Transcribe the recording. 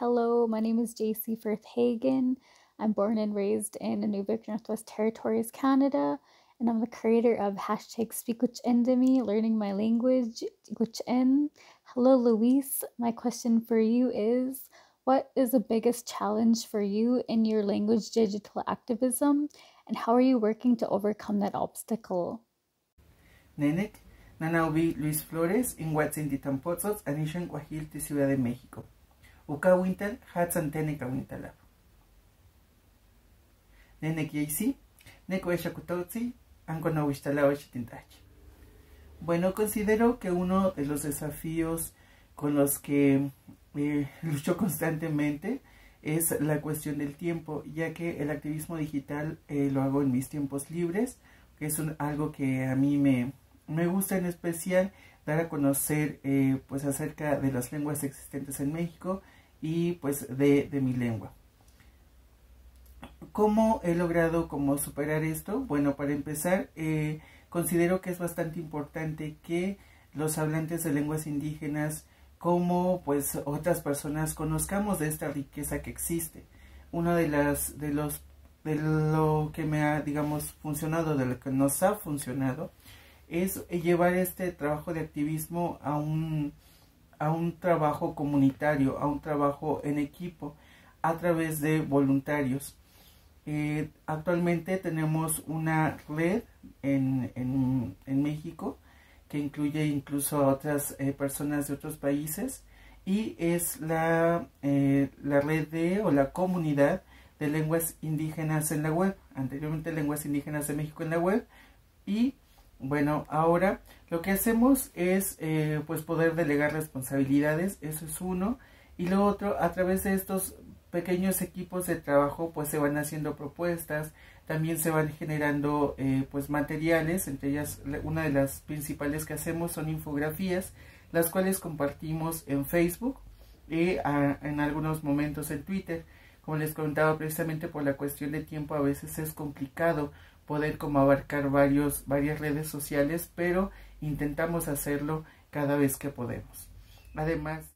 Hello, my name is JC Firth Hagen. I'm born and raised in Nunavik, Northwest Territories, Canada, and I'm the creator of hashtag #SpeakWhichEnDemi, learning my language, Whichen. Hello, Luis. My question for you is, what is the biggest challenge for you in your language digital activism, and how are you working to overcome that obstacle? Nenek, Nanaubi Luis Flores, in Huatzintitampozos, Anishan Guajil, Ciudad de México. Uka Winter, Hatzantenica Winterlab. Nenek Yaisi, Nekweshakutotzi, Anconawistalawachitintachi. Bueno, considero que uno de los desafíos con los que lucho constantemente es la cuestión del tiempo, ya que el activismo digital lo hago en mis tiempos libres, que es algo que a mí me gusta, en especial dar a conocer pues acerca de las lenguas existentes en México y pues de mi lengua. ¿Cómo he logrado superar esto? Bueno, para empezar, considero que es bastante importante que los hablantes de lenguas indígenas, como pues otras personas, conozcamos de esta riqueza que existe. Uno de lo que me ha, digamos, funcionado, de lo que nos ha funcionado, es llevar este trabajo de activismo a un trabajo comunitario, a un trabajo en equipo, a través de voluntarios. Actualmente tenemos una red en México que incluye incluso a otras personas de otros países, y es la red o la comunidad de lenguas indígenas en la web. Anteriormente Lenguas Indígenas de México en la web, y bueno, ahora lo que hacemos es pues poder delegar responsabilidades. Eso es uno, y lo otro, a través de estos pequeños equipos de trabajo pues se van haciendo propuestas, también se van generando pues materiales. Entre ellas, una de las principales que hacemos son infografías, las cuales compartimos en Facebook y en algunos momentos en Twitter. Como les comentaba, precisamente por la cuestión de tiempo, a veces es complicado poder abarcar varias redes sociales, pero intentamos hacerlo cada vez que podemos. Además,